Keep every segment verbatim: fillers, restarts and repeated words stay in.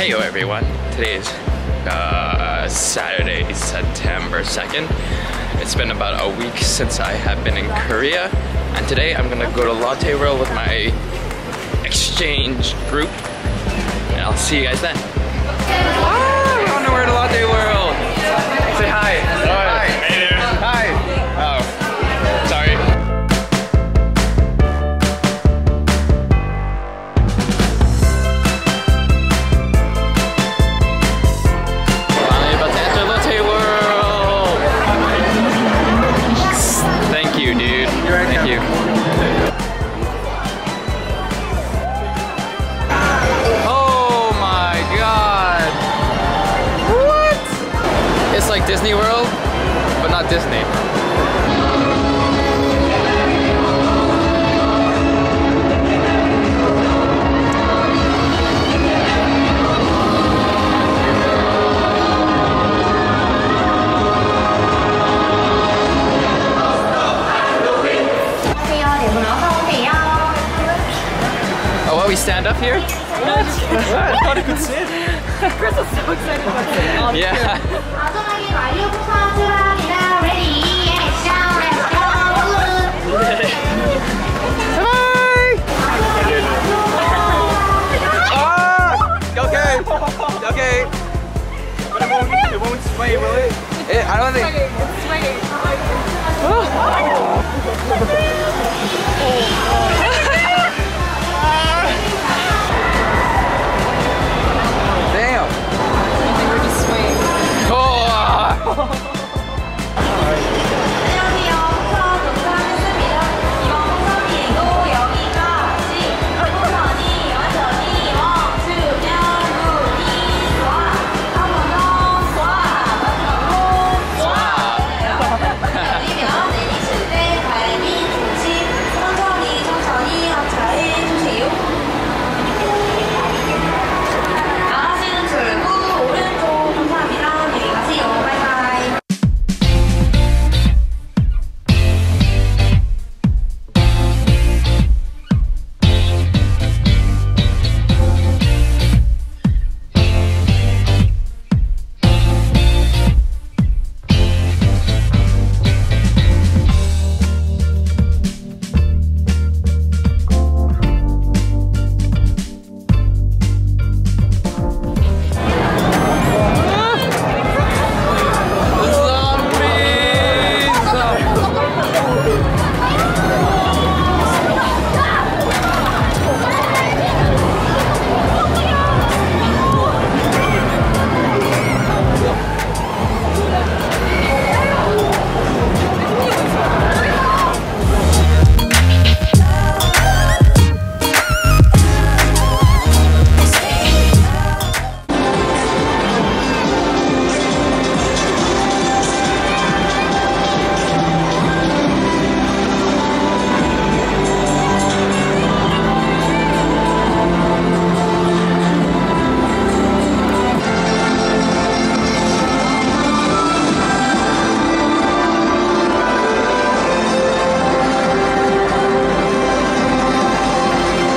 Heyo everyone, today is uh, Saturday, September second. It's been about a week since I have been in Korea, and today I'm gonna go to Lotteworld with my exchange group, and I'll see you guys then. Ah, we're on the way to Lotteworld! Say hi! Hi! Hey there! Hi! Oh, sorry. Like Disney World, but not Disney. Oh, what, we stand up here? I thought I could sit. Chris is so excited about sitting on yeah. here. Okay. Okay. But it won't, it won't sway, will it? it I don't think. It's swaying. Damn. I think we're just swaying. Oh.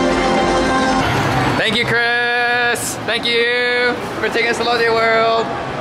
Thank you, Chris. Thank you for taking us to Lotteworld.